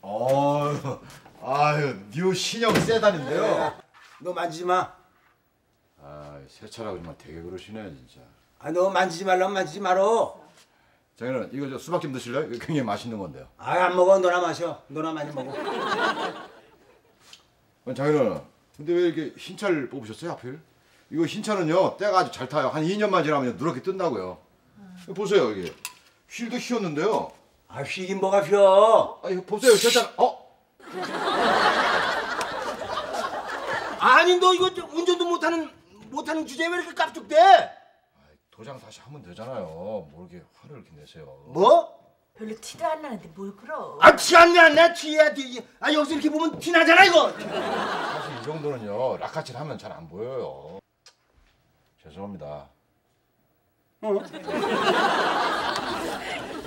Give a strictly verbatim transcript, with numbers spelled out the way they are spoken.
어휴, 아유, 뉴 신형 세단인데요. 너 만지지 마. 아, 새 차라고 정말 되게 그러시네 진짜. 아, 너 만지지 말라면 만지지 말어. 장인어른 이거 저 수박 좀 드실래요? 이거 굉장히 맛있는 건데요. 아, 안 먹어. 너나 마셔. 너나 많이 먹어. 아니, 장인어른 근데 왜 이렇게 흰차를 뽑으셨어요 하필? 이거 흰차는요 때가 아주 잘 타요. 한 이 년만 지나면 누렇게 뜬다고요. 음. 보세요 이게 휠도 휘었는데요. 아, 휘긴 뭐가 휘어. 아 이거 보세요 진짜. 어? 아니, 너 이거 운전도 못하는 못하는 주제에 왜 이렇게 깝죽대? 도장 다시 하면 되잖아요. 뭐 이렇게 화를 이렇게 내세요. 뭐? 별로 티도 안 나는데 뭘 그러? 아, 티 안 나, 나 티야, 티. 아, 여기서 이렇게 보면 티 나잖아, 이거. 사실 이 정도는요 락카칠 하면 잘 안 보여요. 죄송합니다. 어?